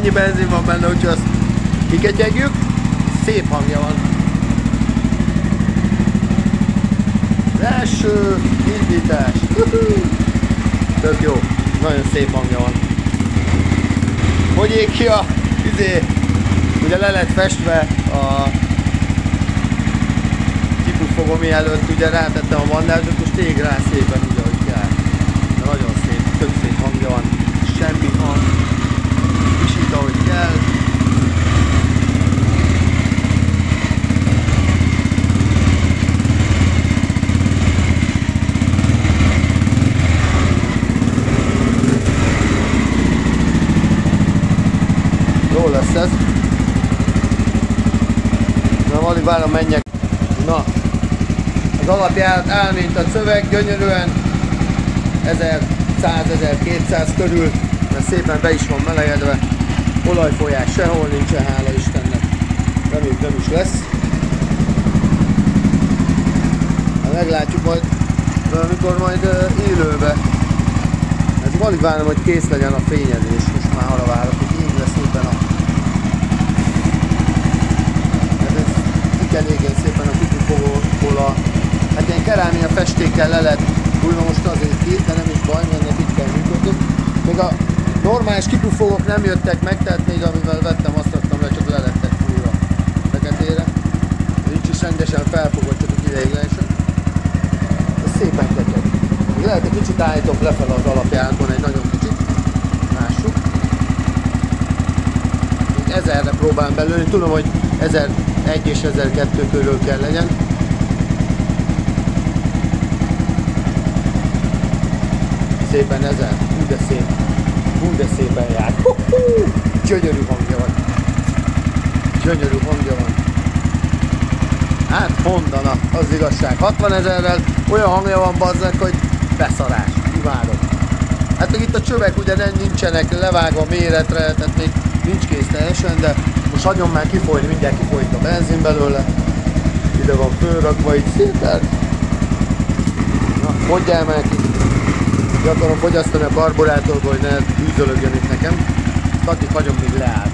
annyi benzin van benne, úgyhogy azt kikegyegjük. Szép hangja van. Az első indítás. Tök jó. Nagyon szép hangja van. Hogy ég ki a ugye le lett festve a kipufogó, mielőtt ugye rátettem a bandázsot, most ég rá szépen úgy, ahogy kell. De nagyon szép, tök szép hangja van. Semmi hang. Visít, ahogy kell. Jó lesz ez. Na, alig várom, menjek. Na, az alapjárat áll, mint a szöveg, gyönyörűen 1100-1200 körül, mert szépen be is van melegedve. Olajfolyás sehol nincsen, hála Istennek. Reméljük nem is lesz. Na, meglátjuk majd, amikor majd élőbe. Ez alig várom, hogy kész legyen a fényezés. Most már arra várok, hogy így lesz szépen a... Elégén szépen a kipufogóból a... Hát ilyen kerámia festékkel le lett fújva most azért ki, de nem is baj, mert itt kell működni. Még a normális kipufogók nem jöttek meg, tehát még amivel vettem, azt adtam le, csak le lettek fújva feketére. Nincs is rendesen felfogott, csak ideiglenesen. Ez szépen ketyeg. Még lehet, egy kicsit állítok lefele az alapjáraton, egy nagyon kicsit. Lássuk. Még 1000-re próbálom belőni, tudom, hogy 1001 és 1002 körül kell legyen. Szépen 1000, hú de szép, hú de szépen jár. Gyönyörű hangja van. Gyönyörű hangja van. Hát Honda, az igazság. 60 000-rel olyan hangja van bazzak, hogy beszarás. Imádom. Hát még itt a csövek ugye nincsenek levágva méretre, tehát még nincs kész teljesen, de most hagyom már kifolyni, mindjárt kifolyik a benzin belőle. Ide van fölrakva így szépen. Na, mondjál már ki. Ki akarom fogyasztani a karburátorból, hogy ne bűzölögjön itt nekem. Addig hagyom, míg leáll.